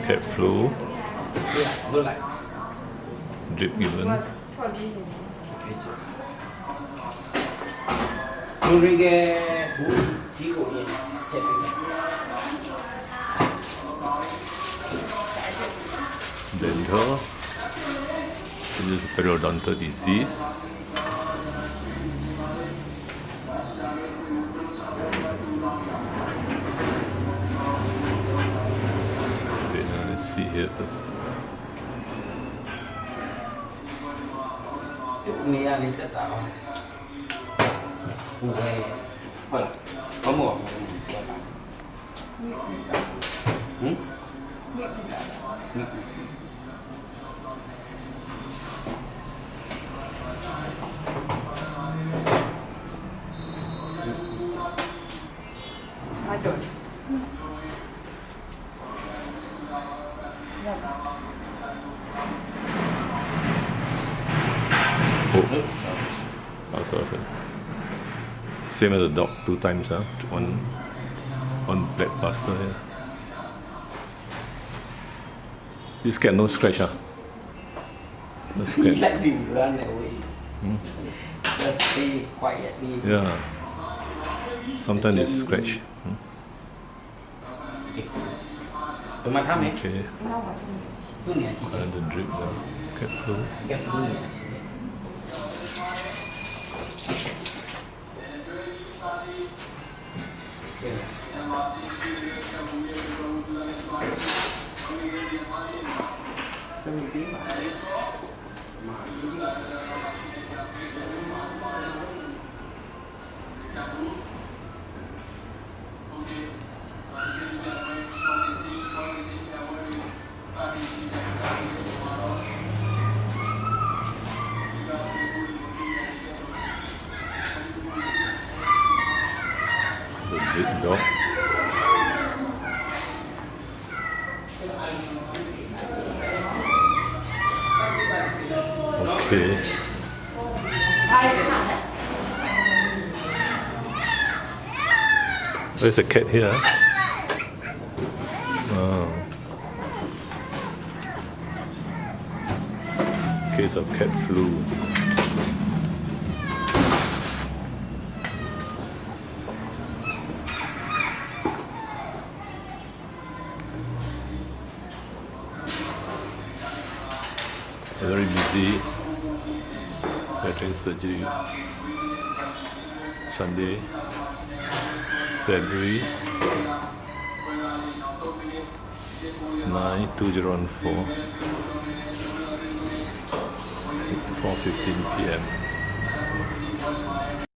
cat flu. Drip given. Dental. This is periodontal disease. Okay, now let's see here first. Oh, sorry. Same as the dog, 2 times, huh? One black plaster here. This cat no scratch, huh? No scratch. Let him run away. Just stay quietly. Yeah. Sometimes it's scratch. Okay. And the drip now. Cat flu. The big dog. Okay. There's a cat here. Oh. Case of cat flu. Very busy. Veterinary surgery. Sunday, February 9, 2014, 4:15 p.m.